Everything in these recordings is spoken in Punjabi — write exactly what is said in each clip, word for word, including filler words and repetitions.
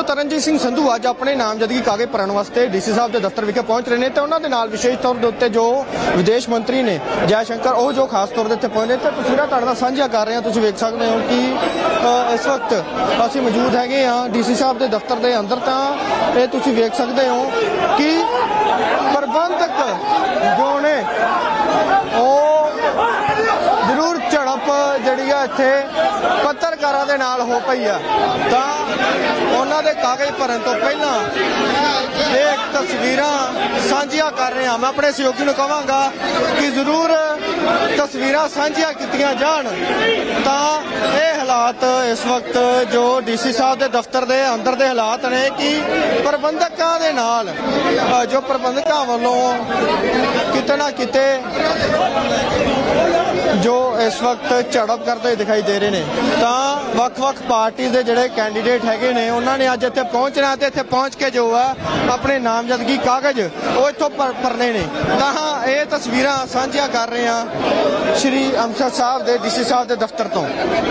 ਤਰਨਜੀਤ ਸਿੰਘ ਸੰਧੂ ਅੱਜ ਆਪਣੇ ਨਾਮਜ਼ਦਗੀ ਕਾਗਜ਼ ਭਰਨ ਵਾਸਤੇ ਡੀਸੀ ਸਾਹਿਬ ਦੇ ਦਫ਼ਤਰ ਵਿਖੇ ਪਹੁੰਚ ਰਹੇ ਨੇ ਤੇ ਉਹਨਾਂ ਦੇ ਨਾਲ ਵਿਸ਼ੇਸ਼ ਤੌਰ ਦੇ ਉੱਤੇ ਜੋ ਵਿਦੇਸ਼ ਮੰਤਰੀ ਨੇ ਜੈ ਸ਼ੰਕਰ ਉਹ ਜੋ ਖਾਸ ਤੌਰ ਦੇ ਉੱਤੇ ਪਹੁੰਚੇ ਤੇ ਤਸਵੀਰਾਂ ਤੁਹਾਡੇ ਨਾਲ ਸਾਂਝੀਆਂ ਕਰ ਰਹੇ ਹਾਂ। ਤੁਸੀਂ ਵੇਖ ਸਕਦੇ ਹੋ ਕਿ ਇਸ ਵਕਤ ਅਸੀਂ ਮੌਜੂਦ ਹੈਗੇ ਹਾਂ ਡੀਸੀ ਸਾਹਿਬ ਦੇ ਦਫ਼ਤਰ ਦੇ ਅੰਦਰ। ਤਾਂ ਇਹ ਤੁਸੀਂ ਵੇਖ ਸਕਦੇ ਹੋ ਕਿ ਪ੍ਰਬੰਧਕ ਜੋ ਨੇ ਉਹ ਜ਼ਰੂਰ ਝੜਪ ਜਿਹੜੀ ਆ ਇੱਥੇ ਪੱਤਰਕਾਰਾਂ ਦੇ ਨਾਲ ਹੋ ਪਈ ਆ। ਤਾਂ ਉਹਨਾਂ ਦੇ ਕਾਗਜ਼ ਭਰਨ ਤੋਂ ਪਹਿਲਾਂ ਇਹ ਤਸਵੀਰਾਂ ਸਾਂਝੀਆਂ ਕਰ ਰਹੇ ਹਾਂ। ਮੈਂ ਆਪਣੇ ਸਹਿਯੋਗੀ ਨੂੰ ਕਹਾਂਗਾ ਕਿ ਜ਼ਰੂਰ ਤਸਵੀਰਾਂ ਸਾਂਝੀਆਂ ਕੀਤੀਆਂ ਜਾਣ। ਤਾਂ ਇਹ ਹਾਲਾਤ ਇਸ ਵਕਤ ਜੋ ਡੀਸੀ ਸਾਹਿਬ ਦੇ ਦਫ਼ਤਰ ਦੇ ਅੰਦਰ ਦੇ ਹਾਲਾਤ ਨੇ ਕਿ ਪ੍ਰਬੰਧਕਾਂ ਦੇ ਨਾਲ ਜੋ ਪ੍ਰਬੰਧਕਾਂ ਵੱਲੋਂ ਕਿਤੇ ਨਾ ਕਿਤੇ ਜੋ ਇਸ ਵਕਤ ਝੜਪ ਕਰਦੇ ਦਿਖਾਈ ਦੇ ਰਹੇ ਨੇ। ਤਾਂ ਵੱਖ-ਵੱਖ ਪਾਰਟੀ ਦੇ ਜਿਹੜੇ ਕੈਂਡੀਡੇਟ ਹੈਗੇ ਨੇ ਉਹਨਾਂ ਨੇ ਅੱਜ ਇੱਥੇ ਪਹੁੰਚਣਾ ਤੇ ਇੱਥੇ ਪਹੁੰਚ ਕੇ ਜੋ ਹੈ ਆਪਣੇ ਨਾਮਜ਼ਦਗੀ ਕਾਗਜ਼ ਉਹ ਇੱਥੋਂ ਭਰਨੇ ਨੇ। ਤਾਂ ਇਹ ਤਸਵੀਰਾਂ ਸਾਂਝੀਆਂ ਕਰ ਰਹੇ ਹਾਂ ਸ਼੍ਰੀ ਅੰਮ੍ਰਿਤਸਰ ਸਾਹਿਬ ਦੇ ਡੀਸੀ ਸਾਹਿਬ ਦੇ ਦਫ਼ਤਰ ਤੋਂ।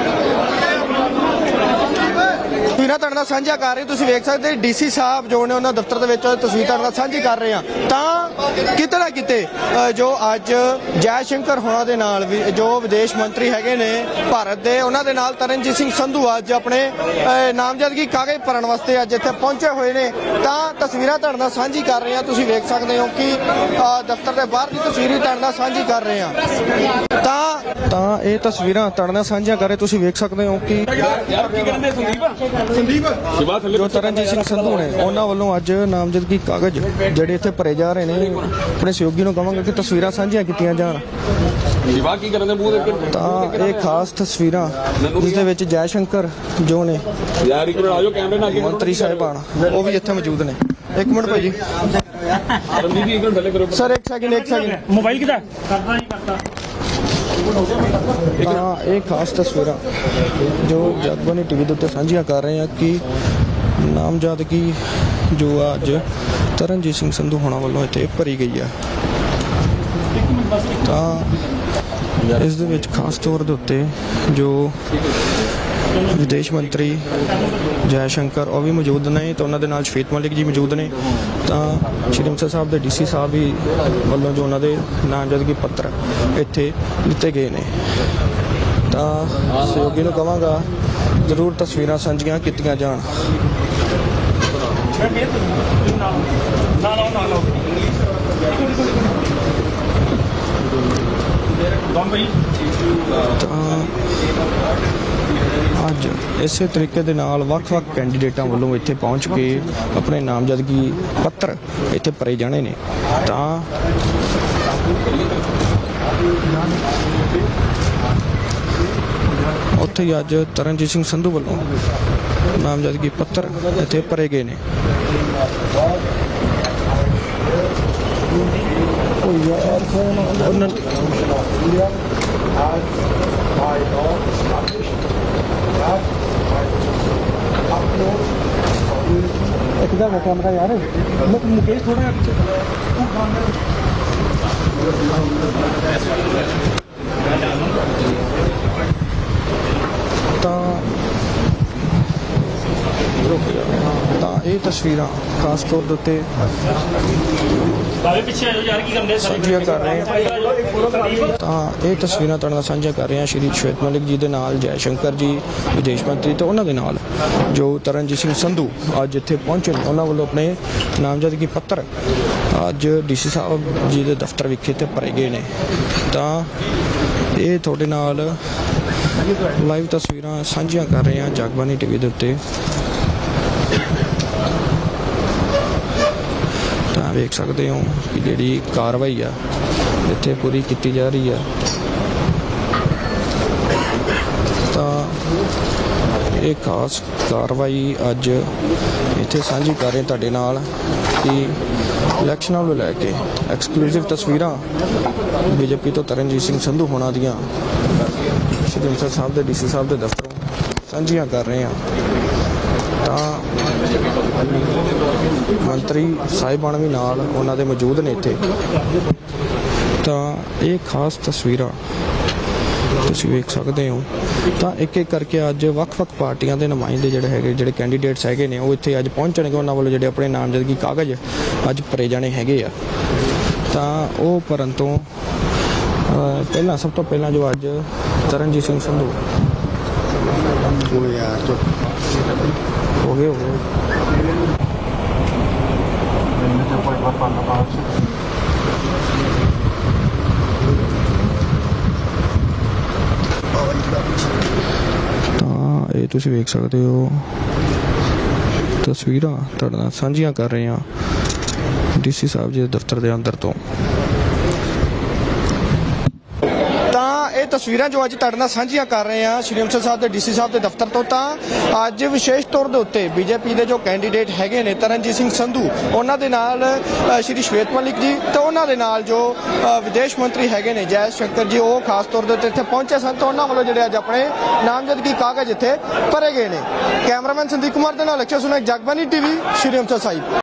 ਤਸਵੀਰਾਂ ਤੁਹਾਡੇ ਨਾਲ ਸਾਂਝਾ ਕਰ ਰਹੇ ਤੁਸੀਂ ਵੇਖ ਸਕਦੇ ਡੀਸੀ ਸਾਹਿਬ ਜੋ ਨੇ ਉਹਨਾਂ ਦਫ਼ਤਰ ਦੇ ਵਿੱਚ ਤਸਵੀਰ ਤੁਹਾਡੇ ਨਾਲ ਸਾਂਝੀ ਕਰ ਰਹੇ ਹਾਂ। ਤਾਂ ਕਿਤੇ ਨਾ ਕਿਤੇ ਜੋ ਅੱਜ ਜੈ ਸ਼ੰਕਰ ਹੋਣਾ ਦੇ ਨਾਲ ਵੀ ਜੋ ਵਿਦੇਸ਼ ਮੰਤਰੀ ਹੈਗੇ ਨੇ ਭਾਰਤ ਦੇ ਉਹਨਾਂ ਦੇ ਨਾਲ ਤਰਨਜੀਤ ਸਿੰਘ ਸੰਧੂ ਅੱਜ ਆਪਣੇ ਨਾਮਜ਼ਦਗੀ ਕਾਗਜ਼ ਭਰਨ ਵਾਸਤੇ ਅੱਜ ਇੱਥੇ ਪਹੁੰਚੇ ਹੋਏ ਨੇ। ਤਾਂ ਤਸਵੀਰਾਂ ਤੁਹਾਡੇ ਨਾਲ ਸਾਂਝੀ ਕਰ ਰਹੇ ਹਾਂ। ਤੁਸੀਂ ਵੇਖ ਸਕਦੇ ਹੋ ਕਿ ਦਫ਼ਤਰ ਦੇ ਬਾਹਰ ਦੀ ਤਸਵੀਰ ਵੀ ਤੁਹਾਡੇ ਨਾਲ ਸਾਂਝੀ ਕਰ ਰਹੇ ਹਾਂ। ਤਾਂ ਤਾਂ ਇਹ ਤਸਵੀਰਾਂ ਤੁਹਾਡੇ ਨਾਲ ਸਾਂਝੀਆਂ ਕਰ ਰਹੇ ਤੁਸੀਂ ਵੇਖ ਸਕਦੇ ਹੋ ਕਿ ਜੋ ਤਰਨਜੀਤ ਸਿੰਘ ਸੰਧੂ ਨੇ ਉਹਨਾਂ ਵੱਲੋਂ ਅੱਜ ਨਾਮਜ਼ਦਗੀ ਕਾਗਜ਼ ਜਿਹੜੇ ਇੱਥੇ ਭਰੇ ਜਾ ਰਹੇ ਨੇ। ਆਪਣੇ ਸਹਿਯੋਗੀ ਨੂੰ ਕਹਾਂਗਾ ਕਿ ਤਸਵੀਰਾਂ ਸਾਂਝੀਆਂ ਕੀਤੀਆਂ ਜਾਣ। ਤਾਂ ਇਹ ਖਾਸ ਤਸਵੀਰਾਂ ਜਿਸ ਦੇ ਵਿੱਚ ਜੈ ਸ਼ੰਕਰ ਜੋ ਨੇ ਮੰਤਰੀ ਸਾਹਿਬਾਨ ਉਹ ਵੀ ਇੱਥੇ ਮੌਜੂਦ ਨੇ। ਇੱਕ ਮਿੰਟ ਭਾਈ ਜੀ ਸਰ ਇੱਕ ਸੈਕਿੰਡ ਇੱਕ ਸੈਕਿੰਡ ਮੋਬਾਈਲ ਕਿਦਾ ਕਰਦਾ ਜੀ ਕਰਦਾ। ਤਾਂ ਇਹ ਖਾਸ ਤਸਵੀਰਾਂ ਜੋ ਜਗਬਾਣੀ ਟੀਵੀ ਦੇ ਉੱਤੇ ਸਾਂਝੀਆਂ ਕਰ ਰਹੇ ਹਾਂ ਕਿ ਨਾਮਜ਼ਦਗੀ ਜੋ ਅੱਜ ਤਰਨਜੀਤ ਸਿੰਘ ਸੰਧੂ ਹੋਣਾ ਵੱਲੋਂ ਇੱਥੇ ਭਰੀ ਗਈ ਆ। ਤਾਂ ਇਸ ਦੇ ਵਿੱਚ ਖਾਸ ਤੌਰ ਦੇ ਉੱਤੇ ਜੋ ਵਿਦੇਸ਼ ਮੰਤਰੀ ਜੈ ਸ਼ੰਕਰ ਉਹ ਵੀ ਮੌਜੂਦ ਨੇ ਤੇ ਉਹਨਾਂ ਦੇ ਨਾਲ ਸ਼ਵੇਤ ਮਲਿਕ ਜੀ ਮੌਜੂਦ ਨੇ। ਤਾਂ ਸ਼੍ਰੀ ਅੰਮ੍ਰਿਤਸਰ ਸਾਹਿਬ ਦੇ ਡੀਸੀ ਸਾਹਿਬ ਵੀ ਵੱਲੋਂ ਜੋ ਉਹਨਾਂ ਦੇ ਨਾਮਜ਼ਦਗੀ ਪੱਤਰ ਇੱਥੇ ਦਿੱਤੇ ਗਏ ਨੇ। ਤਾਂ ਸਹਿਯੋਗੀ ਨੂੰ ਕਹਾਂਗਾ ਜ਼ਰੂਰ ਤਸਵੀਰਾਂ ਸਾਂਝੀਆਂ ਕੀਤੀਆਂ ਜਾਣ। ਤਾਂ ਅੱਜ ਇਸੇ ਤਰੀਕੇ ਦੇ ਨਾਲ ਵੱਖ-ਵੱਖ ਕੈਂਡੀਡੇਟਾਂ ਵੱਲੋਂ ਇੱਥੇ ਪਹੁੰਚ ਕੇ ਆਪਣੇ ਨਾਮਜ਼ਦਗੀ ਪੱਤਰ ਇੱਥੇ ਭਰੇ ਜਾਣੇ ਨੇ। ਤਾਂ ਉੱਥੇ ਹੀ ਅੱਜ ਤਰਨਜੀਤ ਸਿੰਘ ਸੰਧੂ ਵੱਲੋਂ ਨਾਮਜ਼ਦਗੀ ਪੱਤਰ ਇੱਥੇ ਭਰੇ ਗਏ ਨੇ। एकदम कैमरा यार मुकेश थोड़ा ਤਾਂ ਇਹ ਤਸਵੀਰਾਂ ਖਾਸ ਤੌਰ ਦੇ ਉੱਤੇ ਸਾਂਝੀਆਂ ਕਰ ਰਹੇ ਹਾਂ। ਤਾਂ ਇਹ ਤਸਵੀਰਾਂ ਤੁਹਾਡੇ ਨਾਲ ਸਾਂਝੀਆਂ ਕਰ ਰਹੇ ਹਾਂ ਸ਼੍ਰੀ ਸ਼ਵੇਤ ਮਲਿਕ ਜੀ ਦੇ ਨਾਲ ਜੈ ਸ਼ੰਕਰ ਜੀ ਵਿਦੇਸ਼ ਮੰਤਰੀ ਤੇ ਉਹਨਾਂ ਦੇ ਨਾਲ ਜੋ ਤਰਨਜੀਤ ਸਿੰਘ ਸੰਧੂ ਅੱਜ ਇੱਥੇ ਪਹੁੰਚੇ ਨੇ। ਉਹਨਾਂ ਵੱਲੋਂ ਆਪਣੇ ਨਾਮਜ਼ਦਗੀ ਪੱਤਰ ਅੱਜ ਡੀਸੀ ਸਾਹਿਬ ਜੀ ਦੇ ਦਫ਼ਤਰ ਵਿਖੇ ਤੇ ਭਰੇ ਗਏ ਨੇ। ਤਾਂ ਇਹ ਤੁਹਾਡੇ ਨਾਲ ਲਾਈਵ ਤਸਵੀਰਾਂ ਸਾਂਝੀਆਂ ਕਰ ਰਹੇ ਹਾਂ ਜਗਬਾਣੀ ਟੀਵੀ ਦੇ ਉੱਤੇ। ਤਾਂ ਵੇਖ ਸਕਦੇ ਹੋ ਕਿ ਜਿਹੜੀ ਕਾਰਵਾਈ ਆ ਇੱਥੇ ਪੂਰੀ ਕੀਤੀ ਜਾ ਰਹੀ ਆ। ਤਾਂ ਇਹ ਖਾਸ ਕਾਰਵਾਈ ਅੱਜ ਇੱਥੇ ਸਾਂਝੀ ਕਰ ਰਹੇ ਤੁਹਾਡੇ ਨਾਲ ਕਿ ਇਲੈਕਸ਼ਨਾਂ ਨੂੰ ਲੈ ਕੇ ਐਕਸਕਲੂਸਿਵ ਤਸਵੀਰਾਂ ਬੀਜੇਪੀ ਤੋਂ ਤਰਨਜੀਤ ਸਿੰਘ ਸੰਧੂ ਹੋਣਾ ਦੀਆਂ ਸ਼੍ਰੀ ਅੰਮ੍ਰਿਤਸਰ ਸਾਹਿਬ ਦੇ ਡੀਸੀ ਸਾਹਿਬ ਦੇ ਦਫ਼ਤਰੋਂ ਸਾਂਝੀਆਂ ਕਰ ਰਹੇ ਹਾਂ। ਤਾਂ ਮੰਤਰੀ ਸਾਹਿਬਾਨ ਵੀ ਨਾਲ ਉਹਨਾਂ ਦੇ ਮੌਜੂਦ ਨੇ ਇੱਥੇ। ਤਾਂ ਇਹ ਖਾਸ ਤਸਵੀਰਾਂ ਤੁਸੀਂ ਵੇਖ ਸਕਦੇ ਹੋ। ਤਾਂ ਇੱਕ ਇੱਕ ਕਰਕੇ ਅੱਜ ਵੱਖ-ਵੱਖ ਪਾਰਟੀਆਂ ਦੇ ਨੁਮਾਇੰਦੇ ਜਿਹੜੇ ਹੈਗੇ ਜਿਹੜੇ ਕੈਂਡੀਡੇਟਸ ਹੈਗੇ ਨੇ ਉਹ ਇੱਥੇ ਅੱਜ ਪਹੁੰਚਣਗੇ। ਉਹਨਾਂ ਵੱਲੋਂ ਜਿਹੜੇ ਆਪਣੇ ਨਾਮਜ਼ਦਗੀ ਕਾਗਜ਼ ਅੱਜ ਭਰੇ ਜਾਣੇ ਹੈਗੇ ਆ। ਤਾਂ ਉਹ ਭਰਨ ਤੋਂ ਪਹਿਲਾਂ ਸਭ ਤੋਂ ਪਹਿਲਾਂ ਜੋ ਅੱਜ ਤਰਨਜੀਤ ਸਿੰਘ ਸੰਧੂ ਉਹ ਯਾਰ ਜੋ ਹੋ ਗਏ ਹੋ ਗਏ ਤਾਂ ਇਹ ਤੁਸੀਂ ਵੇਖ ਸਕਦੇ ਹੋ ਤਸਵੀਰਾਂ ਤੁਹਾਡੇ ਨਾਲ ਸਾਂਝੀਆਂ ਕਰ ਰਹੇ ਹਾਂ ਡੀਸੀ ਸਾਹਿਬ ਜੀ ਦੇ ਦਫ਼ਤਰ ਦੇ ਅੰਦਰ ਤੋਂ। ਤਾਂ ਇਹ ਤਸਵੀਰਾਂ ਜੋ ਅੱਜ ਤੁਹਾਡੇ ਨਾਲ ਸਾਂਝੀਆਂ ਕਰ ਰਹੇ ਹਾਂ ਸ਼੍ਰੀ ਅੰਮ੍ਰਿਤਸਰ ਸਾਹਿਬ ਦੇ ਡੀਸੀ ਸਾਹਿਬ ਦੇ ਦਫ਼ਤਰ ਤੋਂ। ਤਾਂ ਅੱਜ ਵਿਸ਼ੇਸ਼ ਤੌਰ ਦੇ ਉੱਤੇ ਬੀਜੇਪੀ ਦੇ ਜੋ ਕੈਂਡੀਡੇਟ ਹੈਗੇ ਨੇ ਤਰਨਜੀਤ ਸਿੰਘ ਸੰਧੂ, ਉਹਨਾਂ ਦੇ ਨਾਲ ਸ਼੍ਰੀ ਸ਼ਵੇਤ ਮਲਿਕ ਜੀ ਤੇ ਉਹਨਾਂ ਦੇ ਨਾਲ ਜੋ ਵਿਦੇਸ਼ ਮੰਤਰੀ ਹੈਗੇ ਨੇ ਜੈ ਸ਼ੰਕਰ ਜੀ, ਉਹ ਖਾਸ ਤੌਰ ਦੇ ਉੱਤੇ ਇੱਥੇ ਪਹੁੰਚੇ ਸਨ। ਤਾਂ ਉਹਨਾਂ ਵੱਲੋਂ ਜਿਹੜੇ ਅੱਜ ਆਪਣੇ ਨਾਮਜ਼ਦਗੀ ਕਾਗਜ਼ ਇੱਥੇ ਭਰੇ ਗਏ ਨੇ। ਕੈਮਰਾਮੈਨ ਸੰਦੀਪ ਕੁਮਾਰ ਦੇ ਨਾਲ ਅਕਸ਼ਰ ਸੁਨੇਕ, ਜਗਬਾਨੀ ਟੀਵੀ, ਸ਼੍ਰੀ ਅੰਮ੍ਰਿਤਸਰ ਸਾਹਿਬ।